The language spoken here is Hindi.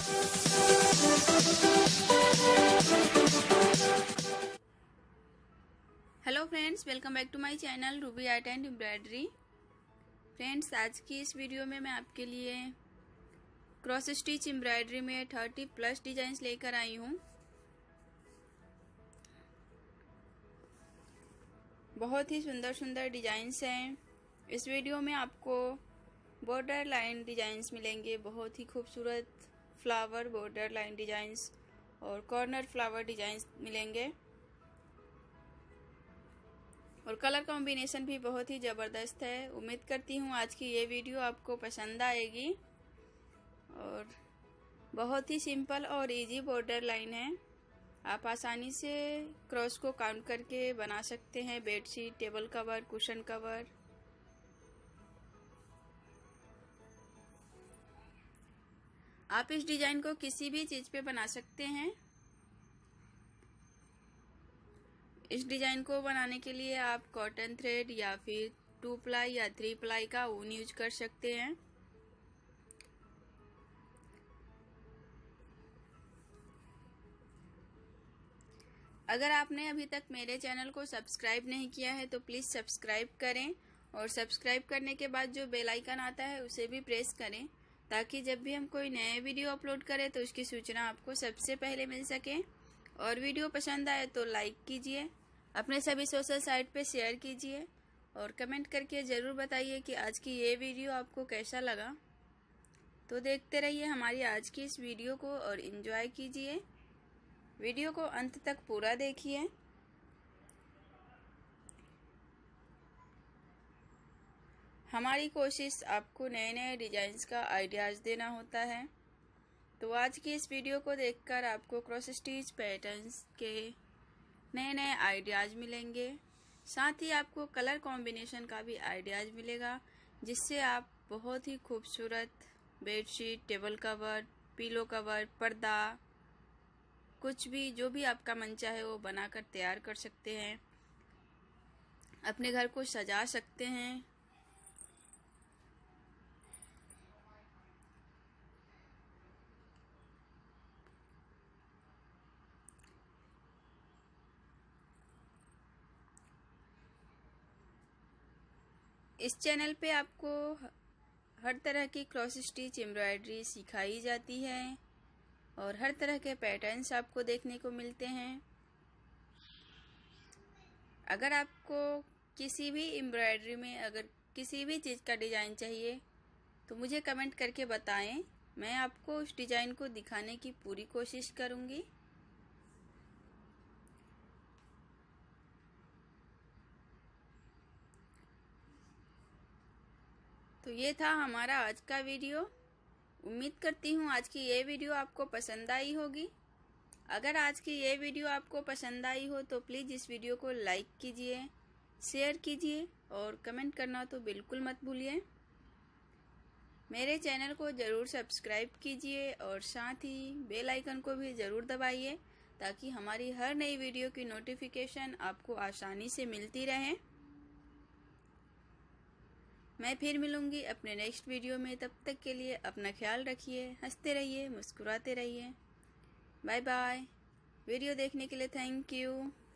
Hello friends, welcome back to my channel Ruby art and embroidery. Friends, आज की इस वीडियो में मैं आपके लिए क्रॉस स्टिच एम्ब्रॉयडरी में 30+ डिजाइन्स लेकर आई हूँ। बहुत ही सुंदर सुंदर डिजाइन्स हैं। इस वीडियो में आपको बॉर्डर लाइन डिजाइन्स मिलेंगे, बहुत ही खूबसूरत फ्लावर बॉर्डर लाइन डिजाइन्स और कॉर्नर फ्लावर डिजाइन्स मिलेंगे और कलर कॉम्बिनेशन भी बहुत ही ज़बरदस्त है। उम्मीद करती हूँ आज की ये वीडियो आपको पसंद आएगी। और बहुत ही सिंपल और इजी बॉर्डर लाइन है। आप आसानी से क्रॉस को काउंट करके बना सकते हैं bedsheet, table cover, cushion cover. आप इस डिजाइन को किसी भी चीज़ पे बना सकते हैं। इस डिजाइन को बनाने के लिए आप कॉटन थ्रेड या फिर 2 प्लाई या 3 प्लाई का ऊन यूज कर सकते हैं। अगर आपने अभी तक मेरे चैनल को सब्सक्राइब नहीं किया है तो प्लीज़ सब्सक्राइब करें और सब्सक्राइब करने के बाद जो बेल आइकन आता है उसे भी प्रेस करें, ताकि जब भी हम कोई नए वीडियो अपलोड करें तो उसकी सूचना आपको सबसे पहले मिल सके। और वीडियो पसंद आए तो लाइक कीजिए, अपने सभी सोशल साइट पे शेयर कीजिए और कमेंट करके ज़रूर बताइए कि आज की ये वीडियो आपको कैसा लगा। तो देखते रहिए हमारी आज की इस वीडियो को और एंजॉय कीजिए। वीडियो को अंत तक पूरा देखिए। हमारी कोशिश आपको नए नए डिजाइन्स का आइडियाज़ देना होता है। तो आज की इस वीडियो को देखकर आपको क्रॉस स्टिच पैटर्न्स के नए नए आइडियाज़ मिलेंगे, साथ ही आपको कलर कॉम्बिनेशन का भी आइडियाज़ मिलेगा, जिससे आप बहुत ही खूबसूरत bedsheet, table cover, pillow cover, पर्दा, कुछ भी जो भी आपका मन चाहे वो बनाकर तैयार कर सकते हैं। अपने घर को सजा सकते हैं। इस चैनल पे आपको हर तरह की क्रॉस स्टिच एम्ब्रॉयडरी सिखाई जाती है और हर तरह के पैटर्न्स आपको देखने को मिलते हैं। अगर आपको किसी भी एम्ब्रॉयडरी में अगर किसी भी चीज़ का डिज़ाइन चाहिए तो मुझे कमेंट करके बताएं, मैं आपको उस डिज़ाइन को दिखाने की पूरी कोशिश करूँगी। तो ये था हमारा आज का वीडियो। उम्मीद करती हूँ आज की ये वीडियो आपको पसंद आई होगी। अगर आज की ये वीडियो आपको पसंद आई हो तो प्लीज़ इस वीडियो को लाइक कीजिए, शेयर कीजिए और कमेंट करना तो बिल्कुल मत भूलिए। मेरे चैनल को ज़रूर सब्सक्राइब कीजिए और साथ ही बेल आइकन को भी ज़रूर दबाइए, ताकि हमारी हर नई वीडियो की नोटिफिकेशन आपको आसानी से मिलती रहे। मैं फिर मिलूंगी अपने नेक्स्ट वीडियो में। तब तक के लिए अपना ख्याल रखिए, हंसते रहिए, मुस्कुराते रहिए। Bye bye. वीडियो देखने के लिए थैंक यू।